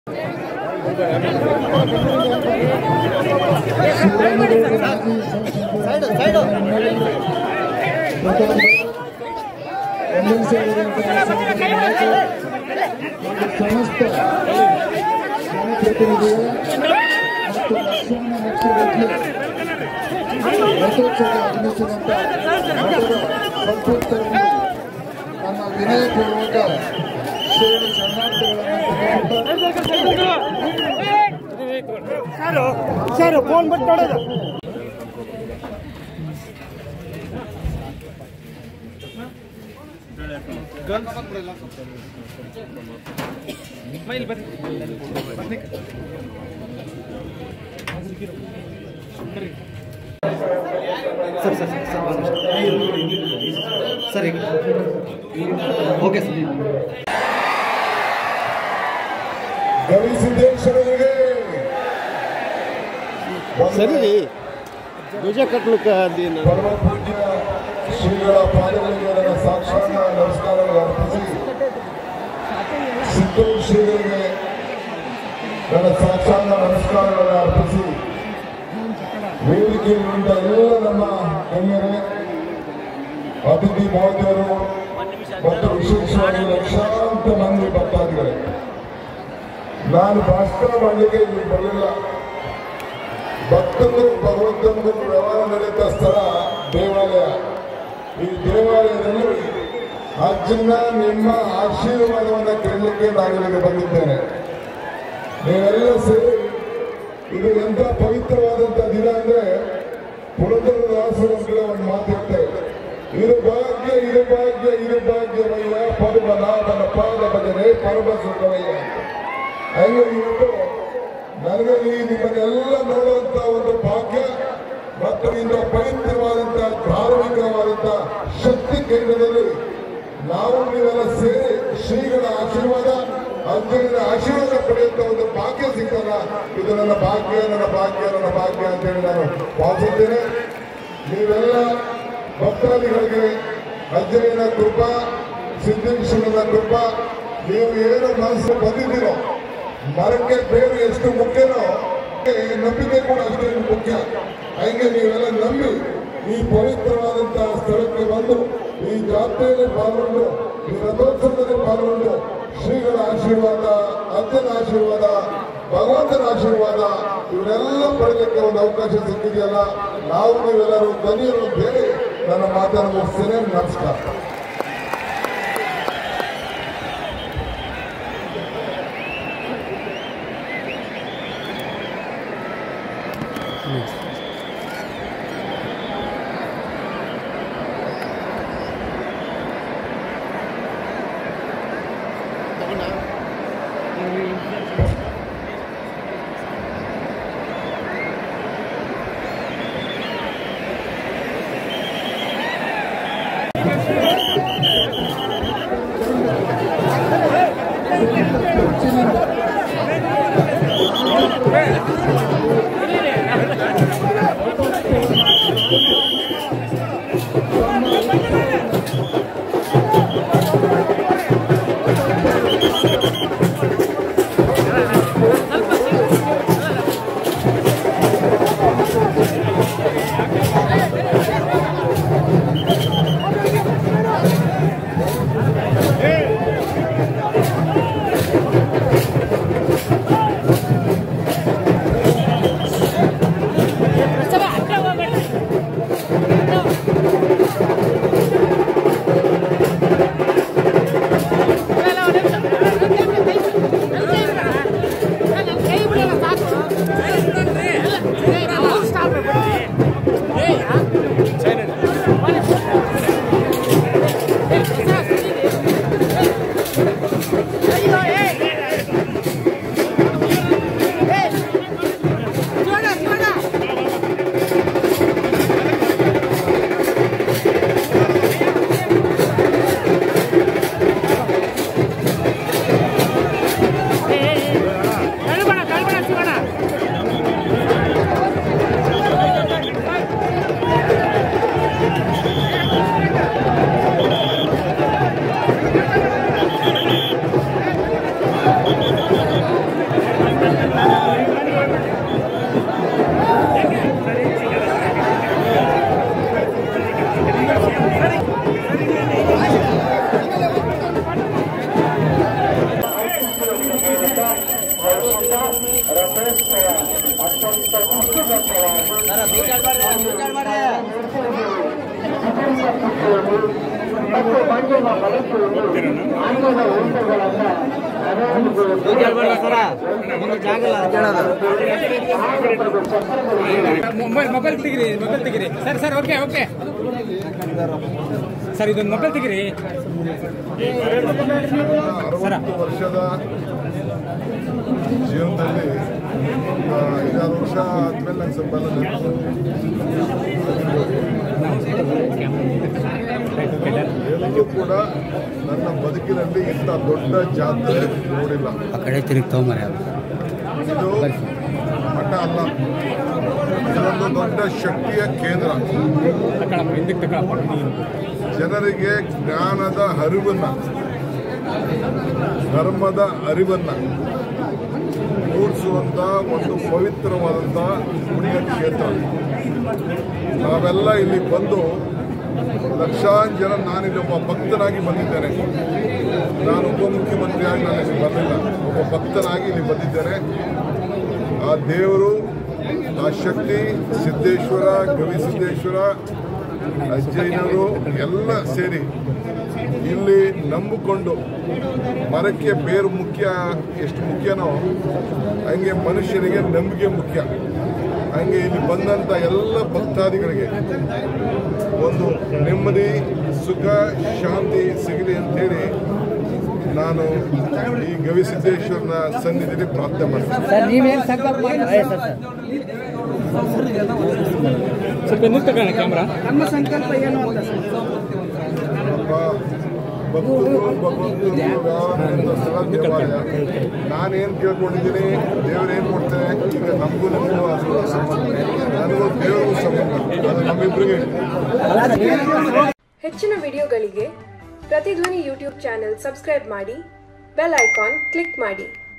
ಸಮಸ್ತ ಜನಪ್ರತಿನಿಧಿಗಳು ಮತ್ತು ಲಕ್ಷಾಂತರ ಲಕ್ಷಗಟ್ಟಲೆ ರಥೋತ್ಸವ ಆಗಮಿಸಿದಂಥ ಮಠದ ಸಂಪೂರ್ತರಿಗೆ ನನ್ನ ವಿನಯಪೂರ್ವಕ ಸೇವೆ ಸರ್ ಫೋನ್ ಬಿಟ್ಟು ನೋಡೋದು ಸರ್ ಸರ್ ಸರ್ ಈಗ ಓಕೆ ಸರ್. ಗವಿಸಿದ್ದೇಶ್ವರರಿಗೆ ಸರಿ ಧ್ವಜ ಕಟ್ಟಲಿಕ್ಕೆ ಪರಮ ಪೂಜ್ಯ ಶ್ರೀಗಳ ಪಾದಗಳಿಗೆ ನನ್ನ ಸಾಕ್ಷಾತ್ ನಮಸ್ಕಾರಗಳು ಅರ್ಪಿಸಿ, ಸಿದ್ದೂರು ಶ್ರೀಗಳಿಗೆ ನನ್ನ ಸಾಕ್ಷಾತ್ ನಮಸ್ಕಾರಗಳನ್ನು ಅರ್ಪಿಸಿ, ವೇದಿಕೆಯಿಂದ ಎಲ್ಲ ನಮ್ಮ ಗಣ್ಯರೇ, ಅತಿಥಿ ಮಹೋದಯರು ಮತ್ತು ವಿಶೇಷವಾಗಿ ಲಕ್ಷಾಂತರ ಮಂದಿ ಭಕ್ತಾದಿಗಳೇ, ನಾನು ಭಾಷಣ ಮಾಡಲಿಕ್ಕೆ ಇಲ್ಲಿ ಬರಲಿಲ್ಲ. ಭಕ್ತರು ಭಗವಂತನಿಗೂ ವ್ಯವಹಾರ ನಡೆಯುತ್ತ ಸ್ಥಳ ದೇವಾಲಯ. ಈ ದೇವಾಲಯದಲ್ಲಿ ಅಜ್ಜನ ನಿಮ್ಮ ಆಶೀರ್ವಾದವನ್ನು ಕೇಳಲಿಕ್ಕೆ ನಾನು ಇಲ್ಲಿಗೆ ಬಂದಿದ್ದೇನೆ. ನೀವೆಲ್ಲ ಸೇರಿ ಇದು ಎಂಥ ಪವಿತ್ರವಾದಂಥ ದಿನ ಅಂದ್ರೆ, ಪುರಂದರದಾಸರು ಒಂದು ಮಾತಿರುತ್ತೆ, ಇರು ಭಾಗ್ಯ ಇರು ಭಾಗ್ಯ ಇರು ಭಾಗ್ಯವಯ್ಯ ಪರಮನಾಭನ ಪಾದ ಭಜನೆ ಪರಮ ಸುಖವಯ್ಯ. ಹಂಗೆ ಇವತ್ತು ನನಗೆ ಈ ನಿಮ್ಮನ್ನೆಲ್ಲ ನೋಡುವಂತ ಒಂದು ಭಾಗ್ಯ ಮತ್ತು ಇಂಥ ಪವಿತ್ರವಾದಂಥ ಧಾರ್ಮಿಕವಾದಂಥ ಶಕ್ತಿ ಕೇಂದ್ರದಲ್ಲಿ ನಾವು ನೀವೆಲ್ಲ ಸೇರಿ ಶ್ರೀಗಳ ಆಶೀರ್ವಾದ, ಅಜ್ಜನ ಆಶೀರ್ವಾದ ಪಡೆಯುವಂತ ಒಂದು ಭಾಗ್ಯ ಸಿಕ್ಕಲ್ಲ. ಇದು ನನ್ನ ಭಾಗ್ಯ ನನ್ನ ಭಾಗ್ಯ ನನ್ನ ಭಾಗ್ಯ ಅಂತೇಳಿ ನಾನು ಭಾವಿಸುತ್ತೇನೆ. ನೀವೆಲ್ಲ ಭಕ್ತಾದಿಗಳಿಗೆ ಅಜ್ಜನ ಕೃಪಾ, ಸಿದ್ದೇಶ್ವರನ ಕೃಪಾ, ನೀವು ಏನು ಮನಸ್ಸು ಬಂದಿದ್ದೀರೋ, ಮರಕ್ಕೆ ಬೇರು ಎಷ್ಟು ಮುಖ್ಯನೋ ನಂಬಿಕೆ ಕೂಡ ಅಷ್ಟೇ ಮುಖ್ಯ. ಹಂಗೆ ನೀವೆಲ್ಲ ನಂಬಿ ಈ ಪವಿತ್ರವಾದಂತಹ ಸ್ಥಳಕ್ಕೆ ಬಂದು ಈ ಜಾತ್ರೆಯಲ್ಲಿ ಪಾಲ್ಗೊಂಡು, ಈ ರಥೋತ್ಸವದಲ್ಲಿ ಪಾಲ್ಗೊಂಡು ಶ್ರೀಗಳ ಆಶೀರ್ವಾದ, ಅಜ್ಜನ ಆಶೀರ್ವಾದ, ಭಗವಂತನ ಆಶೀರ್ವಾದ ಇವರೆಲ್ಲ ಪಡೆಯಲಿಕ್ಕೆ ಒಂದು ಅವಕಾಶ ಸಿಕ್ಕಿದೆಯಲ್ಲ. ನಾವು ನೀವೆಲ್ಲರೂ ಧನ್ಯರು ಅಂತ ಹೇಳಿ ನನ್ನ ಮಾತನ್ನು ಮುಗಿಸ್ತೇನೆ. ನಮಸ್ಕಾರ. ರಮೇಶ್ ಅತ್ಯಂತ ಮತ್ತು ಮಂಡ್ಯದ ಬಳಕೆಯಲ್ಲಿ ಆಂಗ್ಲದ ಊಟಗಳನ್ನು ಮೊಬೈಲ್ ತೆಗಿರಿ ಸರ್ ಓಕೆ ಸರ್ ಇದೊಂದು ಮೊಬೈಲ್ ತೆಗಿರಿ 60 ವರ್ಷದ ಜೀವನದಲ್ಲಿ 5 ವರ್ಷ ಆದ್ಮೇಲೆ ನಂಗೆ ಸ್ವಲ್ಪ ಎಲ್ಲೂ ಕೂಡ ನನ್ನ ಬದುಕಿನಲ್ಲಿ ಇಂಥ ದೊಡ್ಡ ಜಾತ್ರೆ ನೋಡಿಲ್ಲ. ಇದು ಮಠ ಅಲ್ಲ, ಇದೊಂದು ದೊಡ್ಡ ಶಕ್ತಿಯ ಕೇಂದ್ರ. ಜನರಿಗೆ ಜ್ಞಾನದ ಅರಿವನ್ನ, ಧರ್ಮದ ಅರಿವನ್ನ ಮೂಡಿಸುವಂತ ಒಂದು ಪವಿತ್ರವಾದಂಥ ಪುಣ್ಯ ಕ್ಷೇತ್ರ. ನಾವೆಲ್ಲ ಇಲ್ಲಿ ಬಂದು ಲಕ್ಷಾಂತರ ಜನ, ನಾನಿಲ್ಲಿ ಒಬ್ಬ ಭಕ್ತನಾಗಿ ಬಂದಿದ್ದೇನೆ. ನಾನು ಉಪಮುಖ್ಯಮಂತ್ರಿಯಾಗಿ ನಾನು ಇಲ್ಲಿ ಬರಲಿಲ್ಲ, ಒಬ್ಬ ಭಕ್ತನಾಗಿ ಇಲ್ಲಿ ಬಂದಿದ್ದೇನೆ. ಆ ದೇವರು, ಆ ಶಕ್ತಿ, ಸಿದ್ದೇಶ್ವರ, ಗವಿಸಿದ್ದೇಶ್ವರ, ಅಜ್ಜಯ್ಯನವರು ಎಲ್ಲ ಸೇರಿ ಇಲ್ಲಿ ನಂಬಿಕೊಂಡು, ಮರಕ್ಕೆ ಬೇರು ಮುಖ್ಯ ಎಷ್ಟು ಮುಖ್ಯನೋ ಹಂಗೆ ಮನುಷ್ಯನಿಗೆ ನಂಬಿಕೆ ಮುಖ್ಯ. ಹಂಗೆ ಇಲ್ಲಿ ಬಂದಂಥ ಎಲ್ಲ ಭಕ್ತಾದಿಗಳಿಗೆ ಒಂದು ನೆಮ್ಮದಿ, ಸುಖ, ಶಾಂತಿ ಸಿಗಲಿ ಅಂತೇಳಿ ನಾನು ಈ ಗವಿಸಿದ್ದೇಶ್ವರನ ಸನ್ನಿಧಿಯಲ್ಲಿ ಪ್ರಾರ್ಥನೆ ಮಾಡ್ತೀನಿ. ನಮ್ಮ ಸಂಕಲ್ಪ ಏನು ಅಂತ ನಾನೇನು ಕೇಳ್ಕೊಂಡಿದ್ದೀನಿ, ದೇವರೇನು ಕೊಡ್ತೇನೆ. ಈಗ ನಮಗೂ ಅದು ಸಂಬಂಧ, ನನಗೂ ದೇವರಿಗೂ ಸಂಬಂಧ, ಅದು ನಮ್ಮಿಬ್ಬರಿಗೆ. ಹೆಚ್ಚಿನ ವಿಡಿಯೋಗಳಿಗೆ ಪ್ರತಿಧ್ವನಿ ಯೂಟ್ಯೂಬ್ ಚಾನೆಲ್ ಸಬ್ಸ್ಕ್ರೈಬ್ ಮಾಡಿ, ಬೆಲ್ ಐಕಾನ್ ಕ್ಲಿಕ್ ಮಾಡಿ.